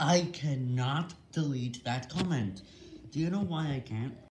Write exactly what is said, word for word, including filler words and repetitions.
I cannot delete that comment. Do you know why I can't?